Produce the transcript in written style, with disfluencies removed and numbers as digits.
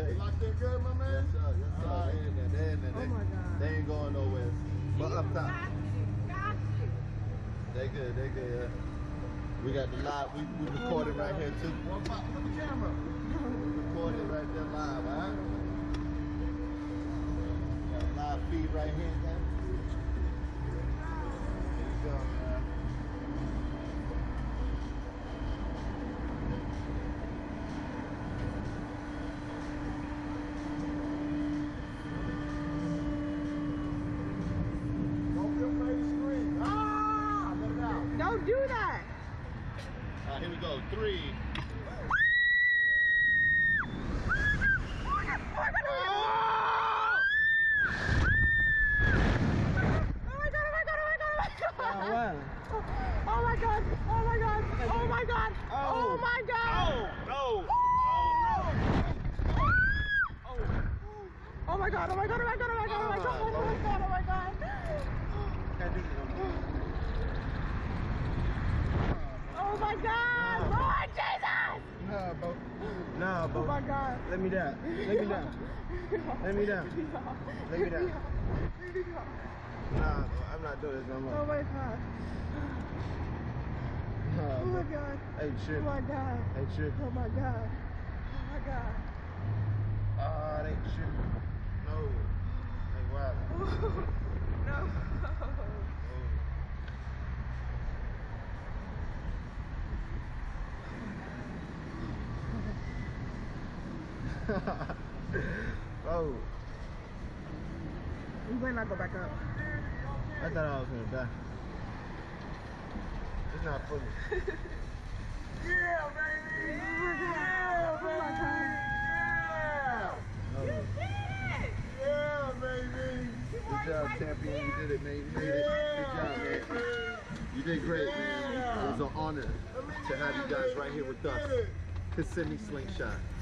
take. Locked in good, my man? Yes, sir. Yes, sir. Right. They in there. Oh my God. They ain't going nowhere. But up top. Got you. They good. They good. We got the live. We recording right here too. One pop, put the camera. We recording right there live, alright? Got a live feed right here, guys. There you go, man. Don't feel free to scream. Ah! Let it out. Don't do that. Alright, here we go. 3. Oh my god! Oh my god! Oh my god! Oh my god! No! Oh my god! Oh my god! Oh my god! Oh my god! Oh my god! Oh my god! Oh my god! Oh my god! Oh my god! Lord Jesus! Nah, bro. Nah, bro. Oh my god! Let me down. Let me down. Let me down. Let me down. Nah, bro. I'm not doing this no more. Oh my god! Nah, Oh my bro. god! Hey, Oh Trip. my god! Hey, Trip. Oh my god! Oh my god! Ah, they Trip. No. Hey, wow. No! Oh, You better not go back up. I thought I was gonna die. It's not for me. Yeah, baby! Yeah, baby! No. Yeah, baby! Good job, champion. You did it, man. You made it. Good job, man. You did great, man. It was an honor to have you guys right here with us. Kissimmee Slingshot.